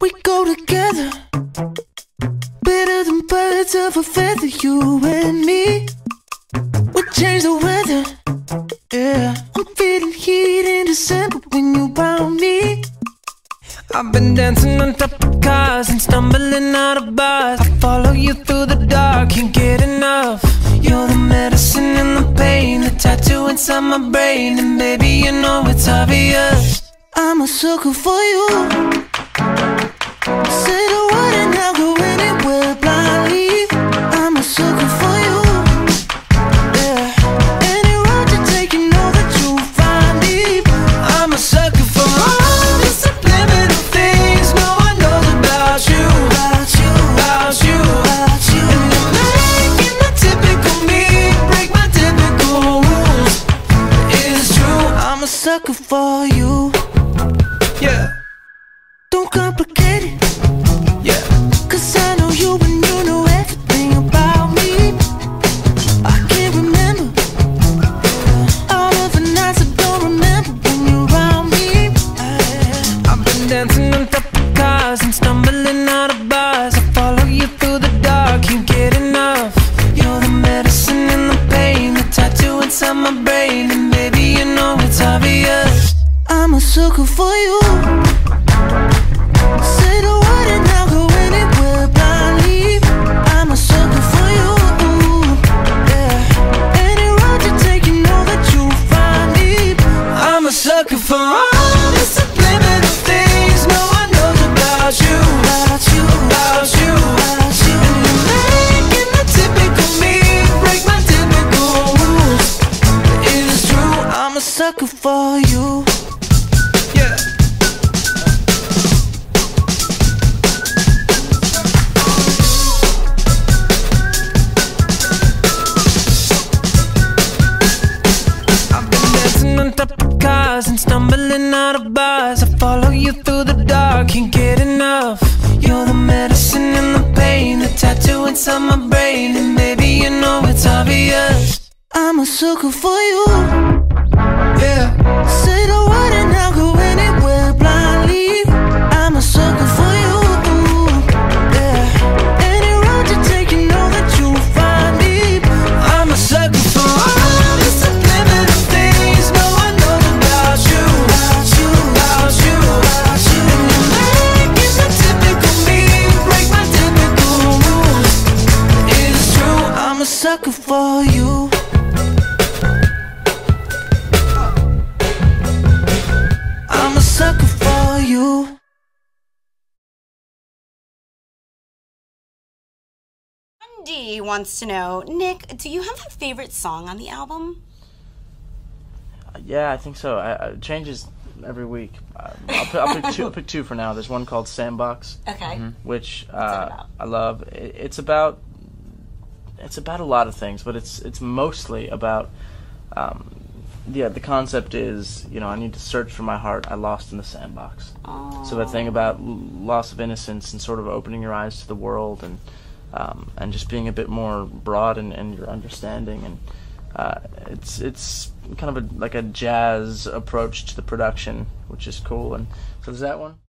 We go together, better than birds of a feather, you and me. We change the weather, yeah. I'm feeling heat in December when you found me. I've been dancing on top of cars and stumbling out of bars. I follow you through the dark, can't get enough. You're the medicine and the pain, the tattoo inside my brain. And baby, you know it's obvious, I'm a sucker for you. Say the word and I'll go anywhere blindly. I'm a sucker for you, yeah. Any road you take, you know that you'll find me. I'm a sucker for all the subliminal things no one knows about you, about you, about you, about you. And you're making the typical me break my typical rules. It's true, I'm a sucker for you, yeah. Don't complicate it, yeah. Cause I know you and you know everything about me. I can't remember all of the nights I don't remember when you're around me. I've been dancing on top of cars and stumbling out of bars. I follow you through the dark, can't get enough. You're the medicine and the pain, the tattoo inside my brain. And baby, you know it's obvious, I'm a sucker for you. Say the word and I'll go anywhere blindly. I'm a sucker for you, yeah. Any road you take, you know that you'll find me. I'm a sucker for all the subliminal things no one knows about you, about you, about you, about you. And you're making the typical me break my typical rules. It is true, I'm a sucker for you, yeah. On top of cars and stumbling out of bars. I follow you through the dark, can't get enough. You're the medicine and the pain, the tattoo inside my brain. And baby, you know it's obvious, I'm a sucker for you, yeah. Say the word and I'll go anywhere blindly. I'm a sucker for you, yeah. Any road you take, you know that you'll find me. I'm a sucker for all the subliminal things no one knows about you, about you, about you, about you. And you're making the typical me break my typical rules. It's true, I'm a sucker for you. I'm a sucker for you. D wants to know, Nick, do you have a favorite song on the album? Yeah, I think so. It changes every week. I'll pick two for now. There's one called Sandbox, Okay. which about? I love. It's about a lot of things, but it's mostly about the concept is, I need to search for my heart I lost in the sandbox. Oh. So that thing about loss of innocence and sort of opening your eyes to the world and just being a bit more broad in your understanding, and it's kind of like a jazz approach to the production, which is cool. And so there's that one.